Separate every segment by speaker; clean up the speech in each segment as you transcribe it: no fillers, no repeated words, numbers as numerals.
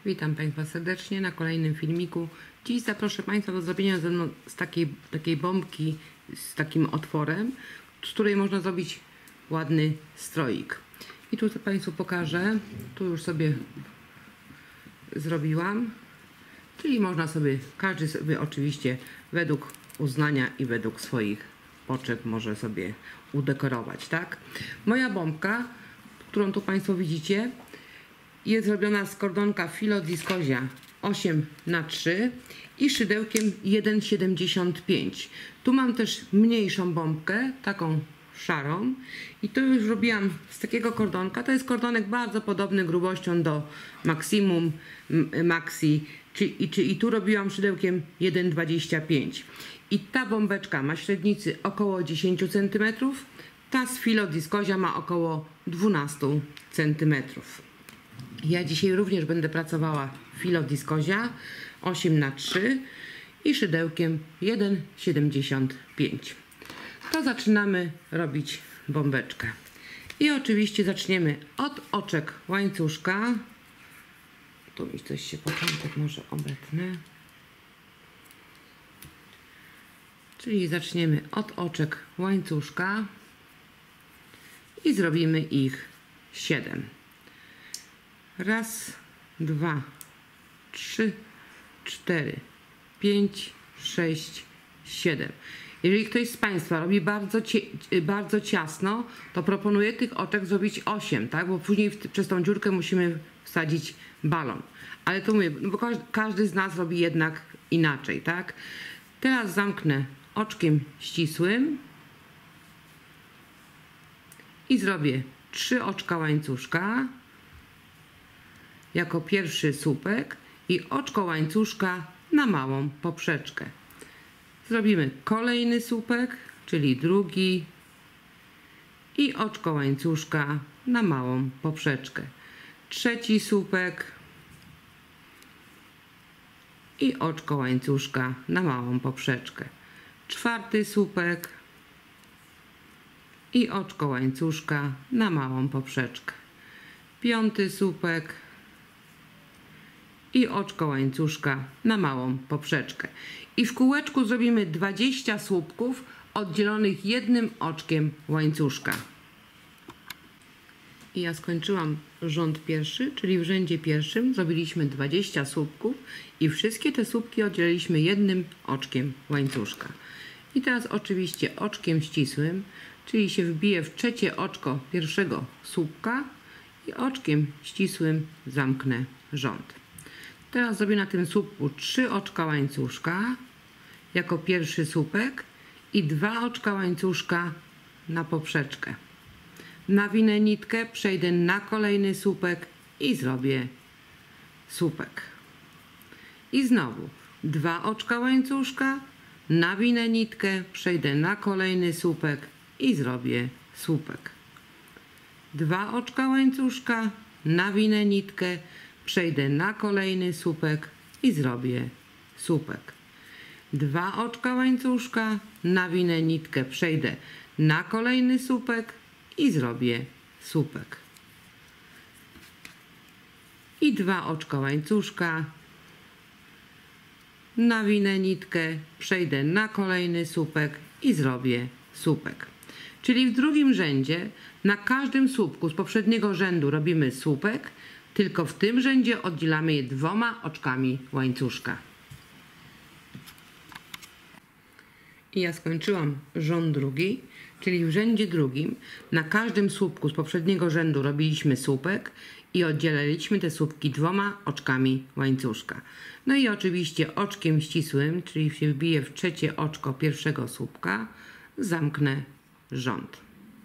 Speaker 1: Witam Państwa serdecznie na kolejnym filmiku. Dziś zaproszę Państwa do zrobienia ze mną z takiej bombki z takim otworem, z której można zrobić ładny stroik. I tu Państwu pokażę, tu już sobie zrobiłam, czyli można sobie, każdy sobie oczywiście według uznania i według swoich potrzeb może sobie udekorować, tak? Moja bombka, którą tu Państwo widzicie, jest zrobiona z kordonka Filodiskozia 8×3 i szydełkiem 1,75. Tu mam też mniejszą bombkę, taką szarą, i to już robiłam z takiego kordonka. To jest kordonek bardzo podobny grubością do Maximum Maxi, i tu robiłam szydełkiem 1,25. I ta bombeczka ma średnicy około 10 cm, ta z Filodiskozia ma około 12 cm. Ja dzisiaj również będę pracowała Filodiskozia 8×3 i szydełkiem 1,75. To zaczynamy robić bombeczkę. I oczywiście zaczniemy od oczek łańcuszka. Tu mi coś się początek może obetnę. Czyli zaczniemy od oczek łańcuszka i zrobimy ich 7. Raz, 2, 3, 4, 5, 6, 7. Jeżeli ktoś z Państwa robi bardzo ciasno, to proponuję tych oczek zrobić 8, tak? Bo później przez tą dziurkę musimy wsadzić balon. Ale to mówię, bo każdy z nas robi jednak inaczej, tak? Teraz zamknę oczkiem ścisłym i zrobię 3 oczka łańcuszka jako pierwszy słupek i oczko łańcuszka na małą poprzeczkę. Zrobimy kolejny słupek, czyli drugi, i oczko łańcuszka na małą poprzeczkę. Trzeci słupek i oczko łańcuszka na małą poprzeczkę. Czwarty słupek i oczko łańcuszka na małą poprzeczkę. Piąty słupek i oczko łańcuszka na małą poprzeczkę. I w kółeczku zrobimy 20 słupków oddzielonych jednym oczkiem łańcuszka. I ja skończyłam rząd pierwszy, czyli w rzędzie pierwszym zrobiliśmy 20 słupków i wszystkie te słupki oddzieliliśmy jednym oczkiem łańcuszka. I teraz oczywiście oczkiem ścisłym, czyli się wbije w trzecie oczko pierwszego słupka i oczkiem ścisłym zamknę rząd. Teraz zrobię na tym słupku 3 oczka łańcuszka jako pierwszy słupek i 2 oczka łańcuszka na poprzeczkę. Nawinę nitkę, przejdę na kolejny słupek i zrobię słupek. I znowu 2 oczka łańcuszka, nawinę nitkę, przejdę na kolejny słupek i zrobię słupek. 2 oczka łańcuszka, nawinę nitkę, przejdę na kolejny słupek i zrobię słupek. 2 oczka łańcuszka, nawinę nitkę, przejdę na kolejny słupek i zrobię słupek. I 2 oczka łańcuszka, nawinę nitkę, przejdę na kolejny słupek i zrobię słupek. Czyli w drugim rzędzie na każdym słupku z poprzedniego rzędu robimy słupek, tylko w tym rzędzie oddzielamy je 2 oczkami łańcuszka. I ja skończyłam rząd drugi, czyli w rzędzie drugim na każdym słupku z poprzedniego rzędu robiliśmy słupek i oddzielaliśmy te słupki 2 oczkami łańcuszka. No i oczywiście oczkiem ścisłym, czyli się wbiję w trzecie oczko pierwszego słupka, zamknę rząd.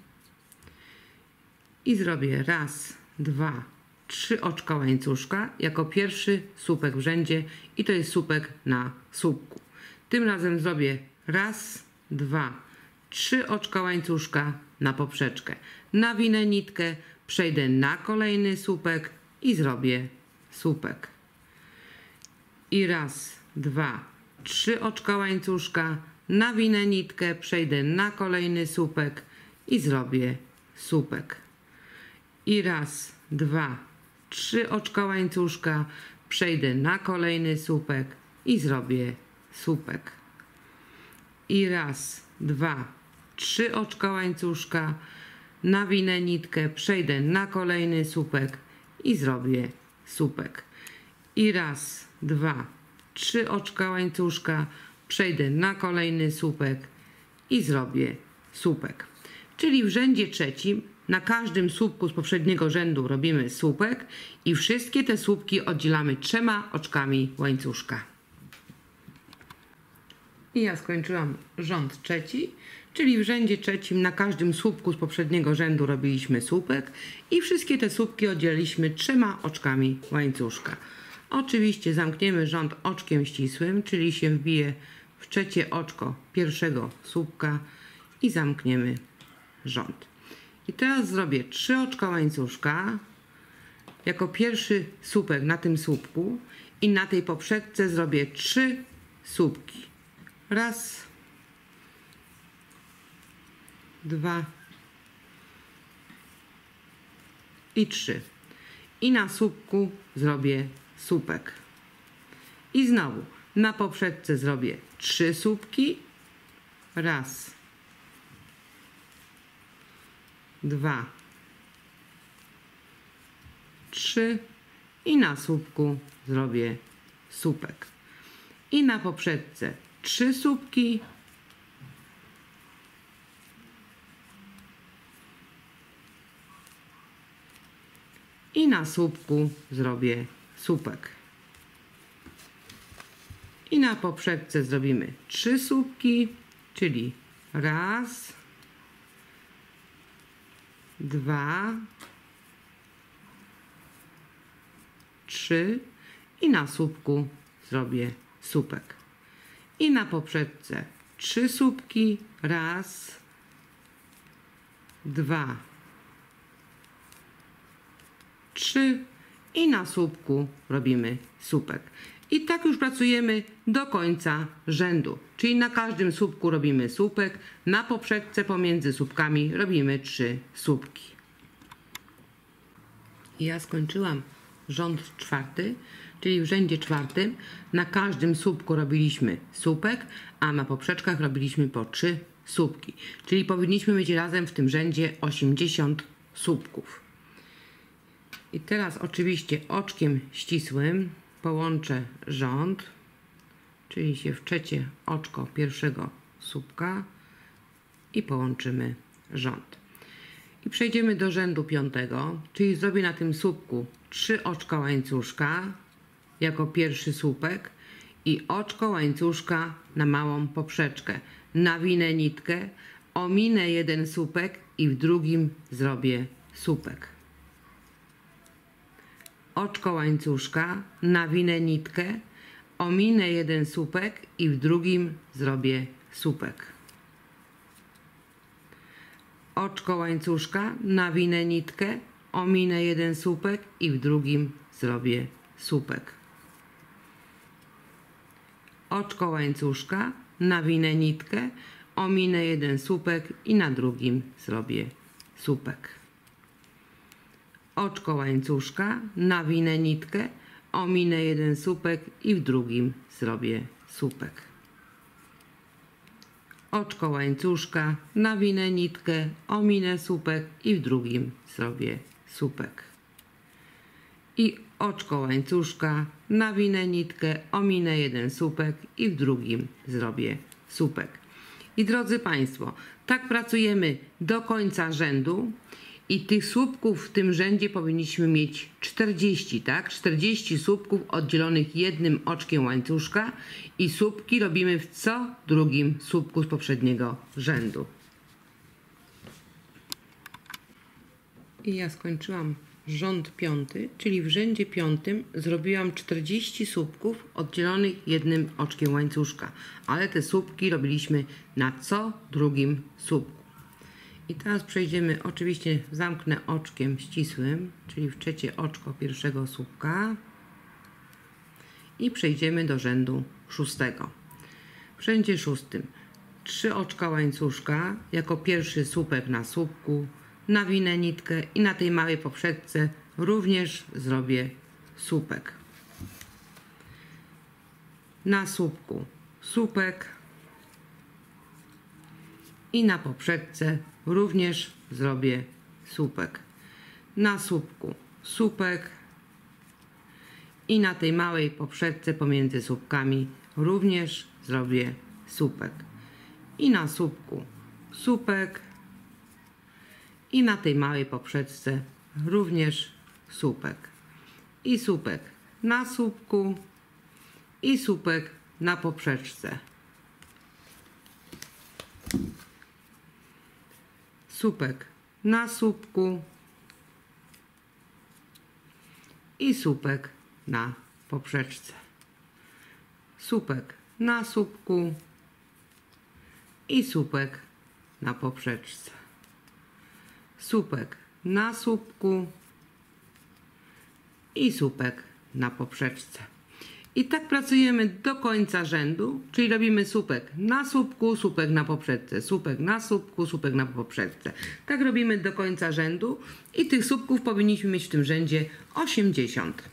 Speaker 1: I zrobię raz, 2, 3 oczka łańcuszka jako pierwszy słupek w rzędzie i to jest słupek na słupku. Tym razem zrobię raz, 2, 3 oczka łańcuszka na poprzeczkę. Nawinę nitkę, przejdę na kolejny słupek i zrobię słupek. I raz, 2, 3 oczka łańcuszka, nawinę nitkę, przejdę na kolejny słupek i zrobię słupek. I raz, 2, 3 oczka łańcuszka, przejdę na kolejny słupek i zrobię słupek. I raz, 2, 3 oczka łańcuszka, nawinę nitkę, przejdę na kolejny słupek i zrobię słupek. I raz, 2, 3 oczka łańcuszka, przejdę na kolejny słupek i zrobię słupek. Czyli w rzędzie trzecim na każdym słupku z poprzedniego rzędu robimy słupek i wszystkie te słupki oddzielamy 3 oczkami łańcuszka. I ja skończyłam rząd trzeci, czyli w rzędzie trzecim na każdym słupku z poprzedniego rzędu robiliśmy słupek i wszystkie te słupki oddzieliliśmy 3 oczkami łańcuszka. Oczywiście zamkniemy rząd oczkiem ścisłym, czyli się wbije w trzecie oczko pierwszego słupka i zamkniemy rząd. I teraz zrobię 3 oczka łańcuszka jako pierwszy słupek na tym słupku i na tej poprzedce zrobię 3 słupki. Raz, 2 i 3. I na słupku zrobię słupek. I znowu na poprzedce zrobię 3 słupki. Raz, 2, 3 i na słupku zrobię słupek. I na poprzedce 3 słupki. I na słupku zrobię słupek. I na poprzedce zrobimy 3 słupki, czyli raz, 2, 3 i na słupku zrobię słupek. I na poprzedce 3 słupki, raz, 2, 3 i na słupku robimy słupek. I tak już pracujemy do końca rzędu, czyli na każdym słupku robimy słupek, na poprzedce pomiędzy słupkami robimy 3 słupki. I ja skończyłam rząd czwarty, czyli w rzędzie czwartym na każdym słupku robiliśmy słupek, a na poprzeczkach robiliśmy po 3 słupki. Czyli powinniśmy mieć razem w tym rzędzie 80 słupków. I teraz oczywiście oczkiem ścisłym połączę rząd, czyli się w trzecie oczko pierwszego słupka i połączymy rząd. I przejdziemy do rzędu piątego, czyli zrobię na tym słupku 3 oczka łańcuszka jako pierwszy słupek i oczko łańcuszka na małą poprzeczkę. Nawinę nitkę, ominę jeden słupek i w drugim zrobię słupek. Oczko łańcuszka, nawinę nitkę, ominę jeden słupek i w drugim zrobię słupek. Oczko łańcuszka, nawinę nitkę, ominę jeden słupek i w drugim zrobię słupek. Oczko łańcuszka, nawinę nitkę, ominę jeden słupek i na drugim zrobię słupek. Oczko łańcuszka, nawinę nitkę, ominę jeden słupek i w drugim zrobię słupek. Oczko łańcuszka, nawinę nitkę, ominę słupek i w drugim zrobię słupek. I oczko łańcuszka, nawinę nitkę, ominę jeden słupek i w drugim zrobię słupek. I drodzy Państwo, tak pracujemy do końca rzędu i tych słupków w tym rzędzie powinniśmy mieć 40, tak? 40 słupków oddzielonych jednym oczkiem łańcuszka i słupki robimy w co drugim słupku z poprzedniego rzędu. I ja skończyłam rząd piąty, czyli w rzędzie piątym zrobiłam 40 słupków oddzielonych jednym oczkiem łańcuszka, ale te słupki robiliśmy na co drugim słupku. I teraz przejdziemy, oczywiście zamknę oczkiem ścisłym, czyli w trzecie oczko pierwszego słupka i przejdziemy do rzędu szóstego. W rzędzie szóstym 3 oczka łańcuszka jako pierwszy słupek na słupku, nawinę nitkę i na tej małej poprzedce również zrobię słupek. na słupku słupek i na poprzeczce również zrobię słupek. Na słupku słupek i na tej małej poprzeczce pomiędzy słupkami również zrobię słupek. I na słupku słupek i na tej małej poprzeczce również słupek. I słupek na słupku i słupek na poprzeczce. Słupek na słupku i słupek na poprzeczce. Słupek na słupku i słupek na poprzeczce. Słupek na słupku i słupek na poprzeczce. I tak pracujemy do końca rzędu, czyli robimy słupek na słupku, słupek na poprzeczce, słupek na słupku, słupek na poprzeczce. Tak robimy do końca rzędu i tych słupków powinniśmy mieć w tym rzędzie 80.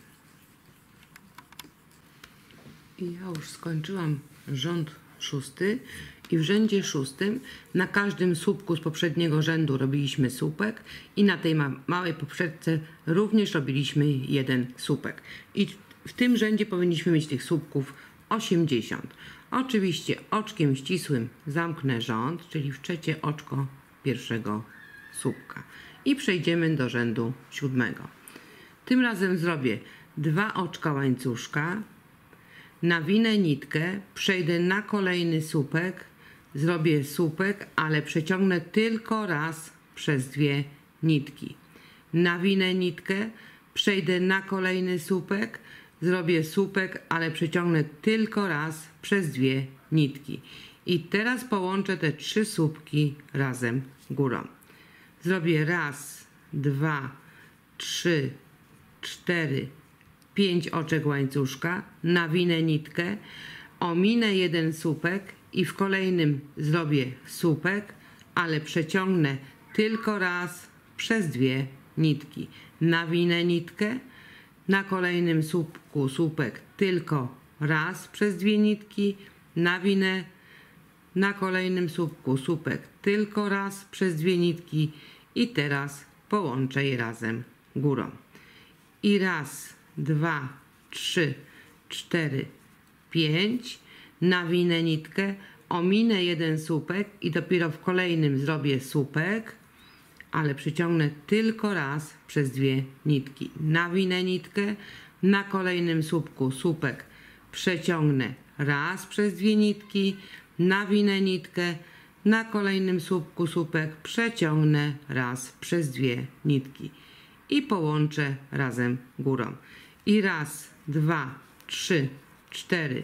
Speaker 1: I ja już skończyłam rząd 6 i w rzędzie 6 na każdym słupku z poprzedniego rzędu robiliśmy słupek i na tej małej poprzeczce również robiliśmy jeden słupek. I w tym rzędzie powinniśmy mieć tych słupków 80. Oczywiście oczkiem ścisłym zamknę rząd, czyli w trzecie oczko pierwszego słupka. I przejdziemy do rzędu 7. Tym razem zrobię 2 oczka łańcuszka, nawinę nitkę, przejdę na kolejny słupek, zrobię słupek, ale przeciągnę tylko raz przez 2 nitki. Nawinę nitkę, przejdę na kolejny słupek, zrobię słupek, ale przeciągnę tylko raz przez 2 nitki. I teraz połączę te 3 słupki razem górą. Zrobię raz, 2, 3, 4, 5 oczek łańcuszka, nawinę nitkę, ominę jeden słupek i w kolejnym zrobię słupek, ale przeciągnę tylko raz przez 2 nitki. Nawinę nitkę, na kolejnym słupku słupek tylko raz przez 2 nitki, nawinę, na kolejnym słupku słupek tylko raz przez 2 nitki i teraz połączę je razem górą. I raz, 2, 3, 4, 5, nawinę nitkę, ominę jeden słupek i dopiero w kolejnym zrobię słupek, ale przyciągnę tylko raz przez 2 nitki. Nawinę nitkę, na kolejnym słupku słupek przeciągnę raz przez 2 nitki, nawinę nitkę, na kolejnym słupku słupek przeciągnę raz przez 2 nitki i połączę razem górą. I raz, 2, 3, 4,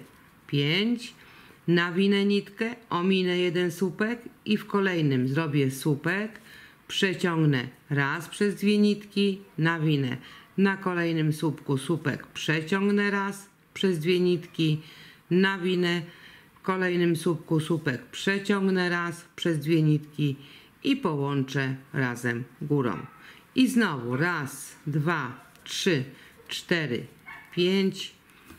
Speaker 1: 5, nawinę nitkę, ominę jeden słupek i w kolejnym zrobię słupek, przeciągnę raz przez 2 nitki, nawinę, na kolejnym słupku słupek przeciągnę raz przez 2 nitki, nawinę, w kolejnym słupku słupek przeciągnę raz przez 2 nitki i połączę razem górą. I znowu raz, 2, 3, 4, 5,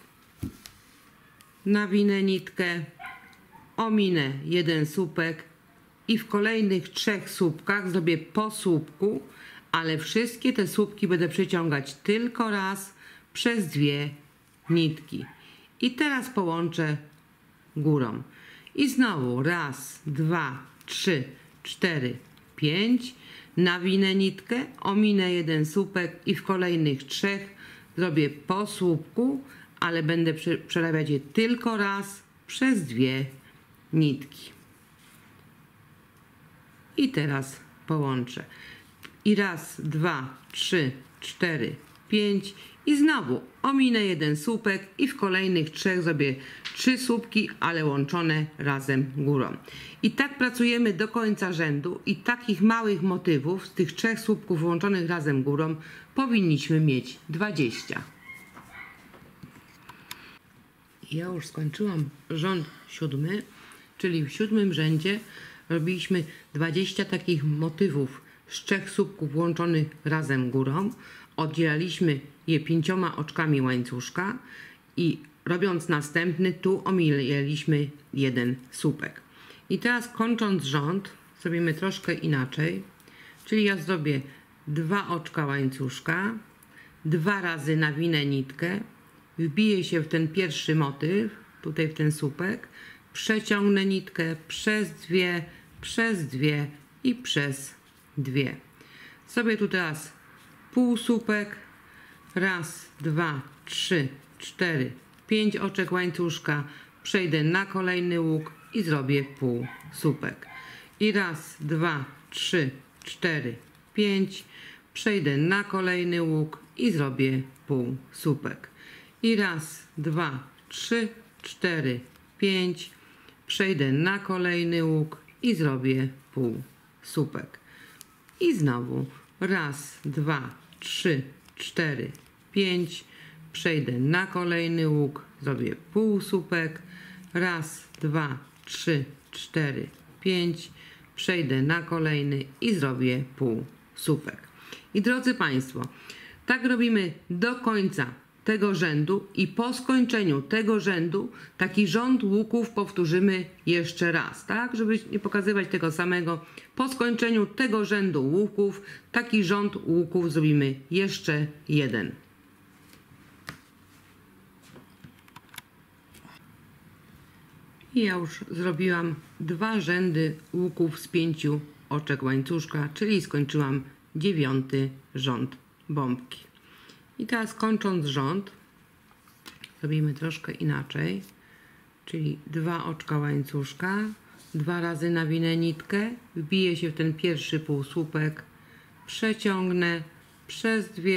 Speaker 1: nawinę nitkę, ominę jeden słupek i w kolejnych 3 słupkach zrobię po słupku, ale wszystkie te słupki będę przeciągać tylko raz przez 2 nitki. I teraz połączę górą. I znowu raz, 2, 3, 4, 5, nawinę nitkę, ominę jeden słupek i w kolejnych 3 zrobię po słupku, ale będę przerabiać je tylko raz przez 2 nitki. I teraz połączę. I raz, 2, 3, 4, 5 i znowu ominę jeden słupek i w kolejnych 3 zrobię 3 słupki, ale łączone razem górą. I tak pracujemy do końca rzędu i takich małych motywów z tych 3 słupków łączonych razem górą powinniśmy mieć 20. Ja już skończyłam rząd 7, czyli w 7 rzędzie robiliśmy 20 takich motywów z 3 słupków łączonych razem górą. Oddzielaliśmy je 5 oczkami łańcuszka i robiąc następny, tu ominęliśmy jeden słupek. I teraz kończąc rząd, zrobimy troszkę inaczej. Czyli ja zrobię 2 oczka łańcuszka, 2 razy nawinę nitkę, wbiję się w ten pierwszy motyw, tutaj w ten słupek, przeciągnę nitkę przez 2 i przez 2. Zrobię tu teraz półsłupek, raz, 2, 3, 4, 5 oczek łańcuszka, przejdę na kolejny łuk i zrobię półsłupek. I raz, 2, 3, 4, 5, przejdę na kolejny łuk i zrobię półsłupek. I raz, 2, 3, 4, 5, przejdę na kolejny łuk i zrobię półsłupek. I znowu raz, 2, 3, 4, 5, przejdę na kolejny łuk, zrobię półsłupek. Raz, 2, 3, 4, 5, przejdę na kolejny i zrobię półsłupek. I drodzy Państwo, tak robimy do końca tego rzędu i po skończeniu tego rzędu taki rząd łuków powtórzymy jeszcze raz, tak? Żeby nie pokazywać tego samego. Po skończeniu tego rzędu łuków taki rząd łuków zrobimy jeszcze jeden. I ja już zrobiłam 2 rzędy łuków z 5 oczek łańcuszka, czyli skończyłam 9 rząd bombki. I teraz kończąc rząd, robimy troszkę inaczej, czyli 2 oczka łańcuszka, 2 razy nawinę nitkę, wbiję się w ten pierwszy półsłupek, przeciągnę przez 2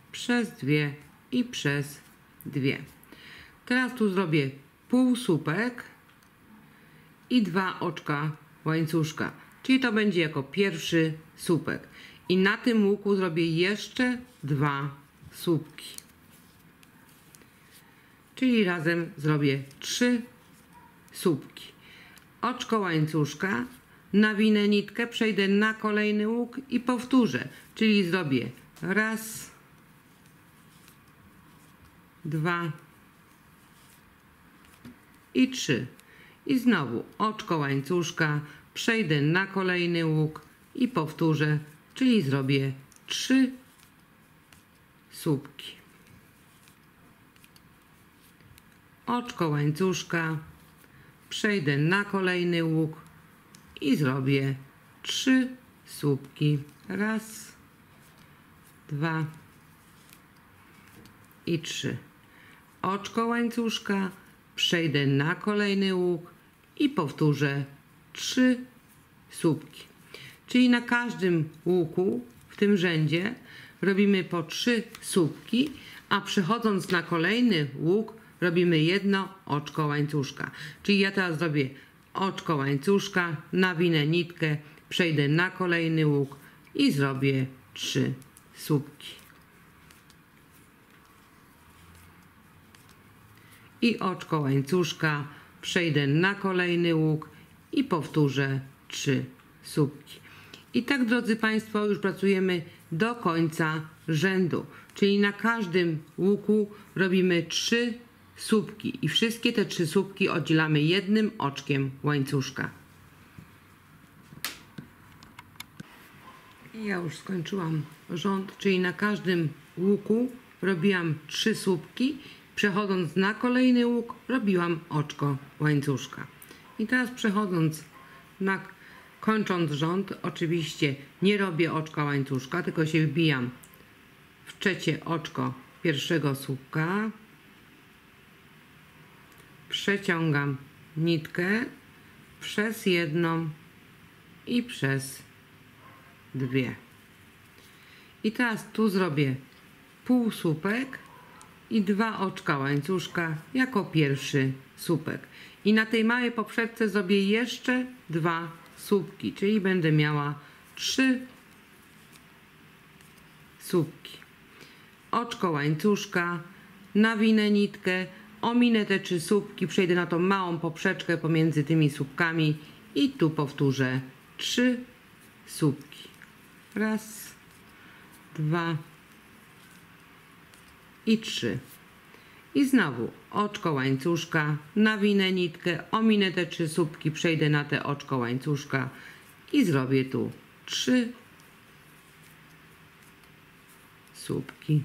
Speaker 1: i przez 2. Teraz tu zrobię półsłupek i 2 oczka łańcuszka, czyli to będzie jako pierwszy słupek. I na tym łuku zrobię jeszcze 2 słupki. Czyli razem zrobię 3 słupki. Oczko łańcuszka, nawinę nitkę, przejdę na kolejny łuk i powtórzę. Czyli zrobię raz, 2 i 3. I znowu oczko łańcuszka, przejdę na kolejny łuk i powtórzę, czyli zrobię 3 słupki. Oczko łańcuszka, przejdę na kolejny łuk i zrobię 3 słupki. Raz, 2 i 3. Oczko łańcuszka, przejdę na kolejny łuk i powtórzę 3 słupki. Czyli na każdym łuku w tym rzędzie robimy po 3 słupki, a przechodząc na kolejny łuk robimy jedno oczko łańcuszka. Czyli ja teraz zrobię oczko łańcuszka, nawinę nitkę, przejdę na kolejny łuk i zrobię 3 słupki. I oczko łańcuszka, przejdę na kolejny łuk i powtórzę 3 słupki. I tak, drodzy Państwo, już pracujemy do końca rzędu. Czyli na każdym łuku robimy 3 słupki i wszystkie te 3 słupki oddzielamy jednym oczkiem łańcuszka. I ja już skończyłam rząd, czyli na każdym łuku robiłam 3 słupki. Przechodząc na kolejny łuk robiłam oczko łańcuszka. I teraz kończąc rząd, oczywiście nie robię oczka łańcuszka, tylko się wbijam w trzecie oczko pierwszego słupka, przeciągam nitkę przez jedną i przez 2. I teraz tu zrobię półsłupek i 2 oczka łańcuszka jako pierwszy słupek. I na tej małej poprzeczce zrobię jeszcze 2 słupki, czyli będę miała 3 słupki. Oczko łańcuszka, nawinę nitkę, ominę te 3 słupki, przejdę na tą małą poprzeczkę pomiędzy tymi słupkami i tu powtórzę 3 słupki. Raz, 2 i 3. I znowu oczko łańcuszka, nawinę nitkę, ominę te 3 słupki, przejdę na te oczko łańcuszka i zrobię tu 3 słupki.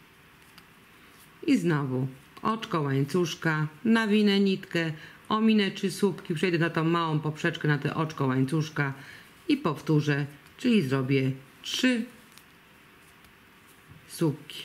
Speaker 1: I znowu oczko łańcuszka, nawinę nitkę, ominę 3 słupki, przejdę na tą małą poprzeczkę na te oczko łańcuszka i powtórzę, czyli zrobię 3 słupki.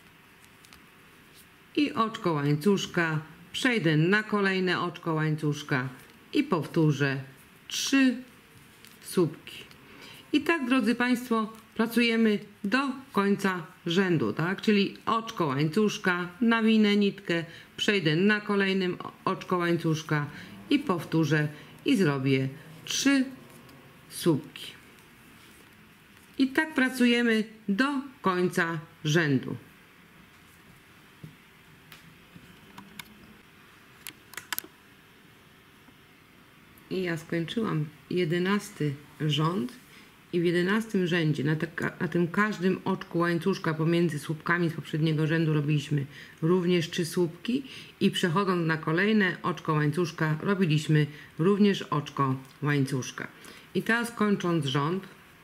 Speaker 1: I oczko łańcuszka, przejdę na kolejne oczko łańcuszka i powtórzę 3 słupki. I tak, drodzy Państwo, pracujemy do końca rzędu, tak? Czyli oczko łańcuszka, nawinę nitkę, przejdę na kolejnym oczko łańcuszka i powtórzę i zrobię 3 słupki. I tak pracujemy do końca rzędu. I ja skończyłam 11 rząd i w 11 rzędzie na tym każdym oczku łańcuszka pomiędzy słupkami z poprzedniego rzędu robiliśmy również 3 słupki i przechodząc na kolejne oczko łańcuszka robiliśmy również oczko łańcuszka. I teraz, kończąc rząd,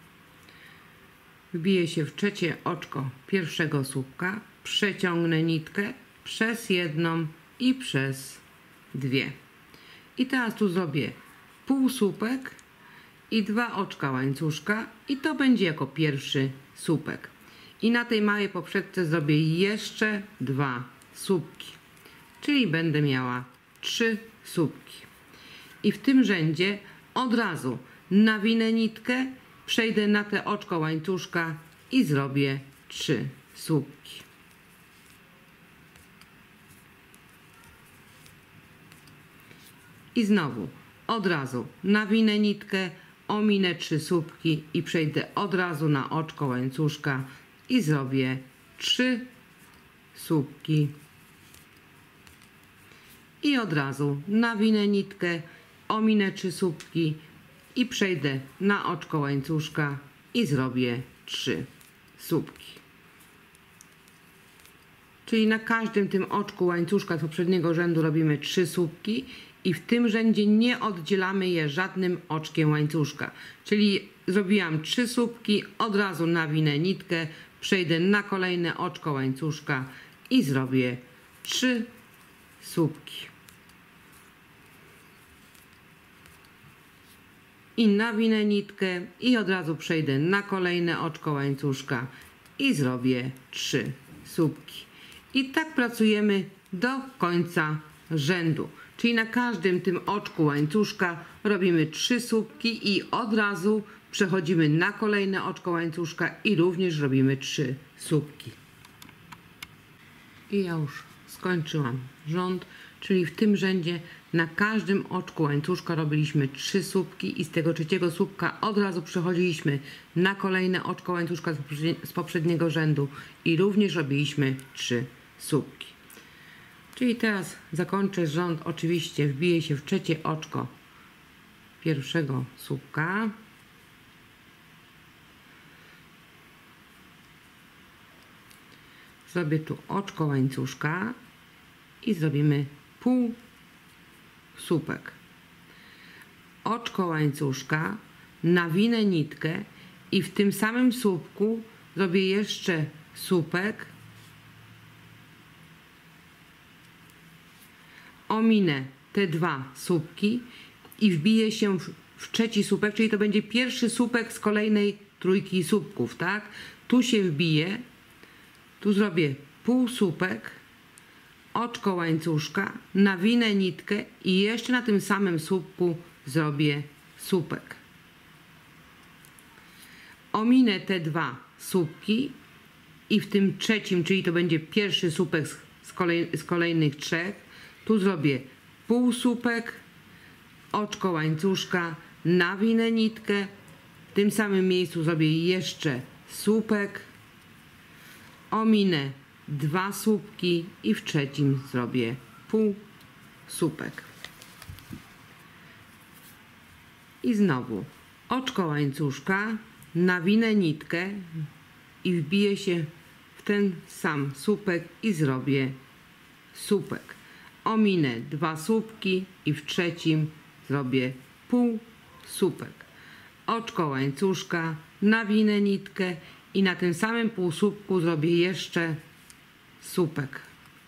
Speaker 1: wbiję się w trzecie oczko pierwszego słupka, przeciągnę nitkę przez jedną i przez 2. I teraz tu zrobię półsłupek i 2 oczka łańcuszka i to będzie jako pierwszy słupek. I na tej małej poprzeczce zrobię jeszcze 2 słupki, czyli będę miała 3 słupki. I w tym rzędzie od razu nawinę nitkę, przejdę na te oczko łańcuszka i zrobię 3 słupki. I znowu od razu nawinę nitkę, ominę 3 słupki i przejdę od razu na oczko łańcuszka i zrobię 3 słupki. I od razu nawinę nitkę, ominę 3 słupki i przejdę na oczko łańcuszka i zrobię 3 słupki. Czyli na każdym tym oczku łańcuszka z poprzedniego rzędu robimy 3 słupki i w tym rzędzie nie oddzielamy je żadnym oczkiem łańcuszka. Czyli zrobiłam 3 słupki, od razu nawinę nitkę, przejdę na kolejne oczko łańcuszka i zrobię 3 słupki. I nawinę nitkę i od razu przejdę na kolejne oczko łańcuszka i zrobię 3 słupki. I tak pracujemy do końca rzędu. Czyli na każdym tym oczku łańcuszka robimy 3 słupki i od razu przechodzimy na kolejne oczko łańcuszka i również robimy 3 słupki. I ja już skończyłam rząd, czyli w tym rzędzie na każdym oczku łańcuszka robiliśmy 3 słupki i z tego trzeciego słupka od razu przechodziliśmy na kolejne oczko łańcuszka z poprzedniego rzędu i również robiliśmy 3 słupki. Czyli teraz zakończę rząd, oczywiście wbiję się w trzecie oczko pierwszego słupka. Zrobię tu oczko łańcuszka i zrobimy półsłupek. Oczko łańcuszka, nawinę nitkę i w tym samym słupku zrobię jeszcze słupek, ominę te 2 słupki i wbiję się w trzeci słupek, czyli to będzie pierwszy słupek z kolejnej trójki słupków, tak? Tu się wbiję, tu zrobię półsłupek, oczko łańcuszka, nawinę nitkę i jeszcze na tym samym słupku zrobię słupek. Ominę te 2 słupki i w tym trzecim, czyli to będzie pierwszy słupek z kolejnych 3, tu zrobię półsłupek, oczko łańcuszka, nawinę nitkę, w tym samym miejscu zrobię jeszcze słupek, ominę 2 słupki i w trzecim zrobię półsłupek. I znowu oczko łańcuszka, nawinę nitkę i wbiję się w ten sam słupek i zrobię słupek. Ominę 2 słupki i w trzecim zrobię półsłupek. Oczko łańcuszka, nawinę nitkę i na tym samym półsłupku zrobię jeszcze słupek.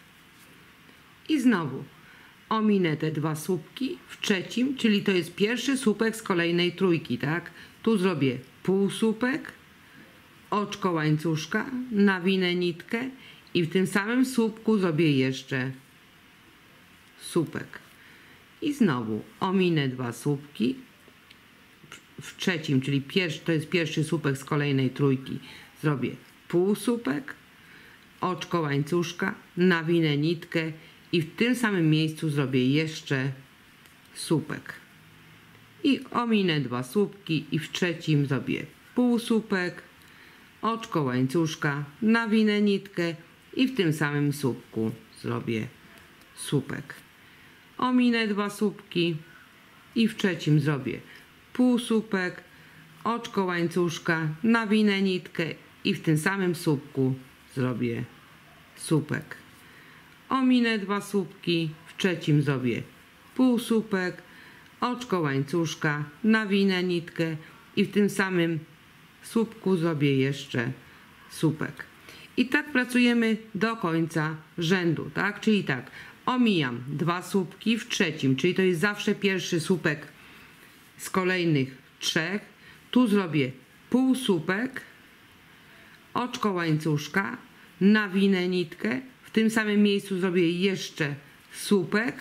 Speaker 1: I znowu ominę te 2 słupki w trzecim, czyli to jest pierwszy słupek z kolejnej trójki, tak? Tu zrobię półsłupek, oczko łańcuszka, nawinę nitkę i w tym samym słupku zrobię jeszcze słupek. I znowu ominę 2 słupki w trzecim, czyli to jest pierwszy słupek z kolejnej trójki, zrobię półsłupek, oczko łańcuszka, nawinę nitkę i w tym samym miejscu zrobię jeszcze słupek. I ominę 2 słupki i w trzecim zrobię półsłupek, oczko łańcuszka, nawinę nitkę i w tym samym słupku zrobię słupek. Ominę 2 słupki i w trzecim zrobię półsłupek, oczko łańcuszka, nawinę nitkę i w tym samym słupku zrobię słupek. Ominę 2 słupki, w trzecim zrobię półsłupek, oczko łańcuszka, nawinę nitkę i w tym samym słupku zrobię jeszcze słupek. I tak pracujemy do końca rzędu, tak? Czyli tak, omijam 2 słupki w trzecim, czyli to jest zawsze pierwszy słupek z kolejnych 3. Tu zrobię półsłupek, oczko łańcuszka, nawinę nitkę, w tym samym miejscu zrobię jeszcze słupek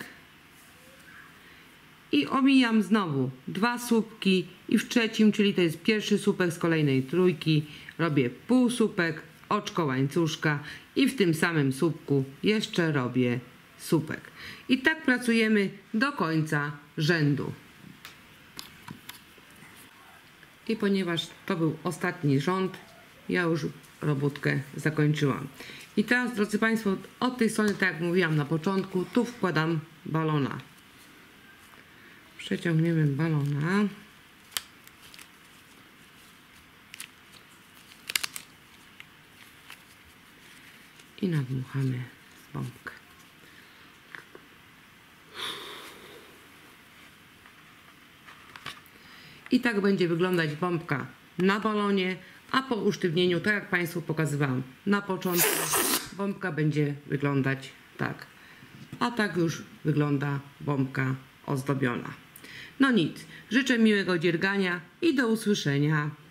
Speaker 1: i omijam znowu 2 słupki i w trzecim, czyli to jest pierwszy słupek z kolejnej trójki, robię półsłupek, oczko łańcuszka i w tym samym słupku jeszcze robię słupek. I tak pracujemy do końca rzędu. I ponieważ to był ostatni rząd, ja już robótkę zakończyłam. I teraz, drodzy Państwo, od tej strony, tak jak mówiłam na początku, tu wkładam balona. Przeciągniemy balona. I nadmuchamy bombkę. I tak będzie wyglądać bombka na balonie, a po usztywnieniu, tak jak Państwu pokazywałam na początku, bombka będzie wyglądać tak. A tak już wygląda bombka ozdobiona. No nic, życzę miłego dziergania i do usłyszenia.